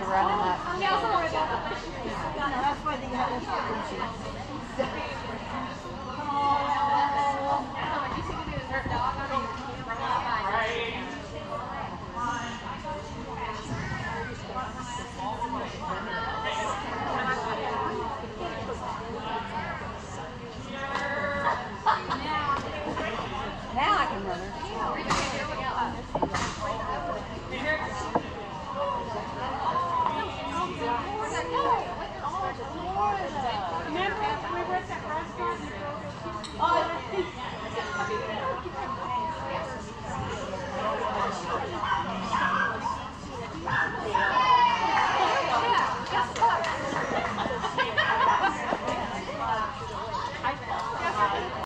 running that. Yeah, that's why they have this frequency.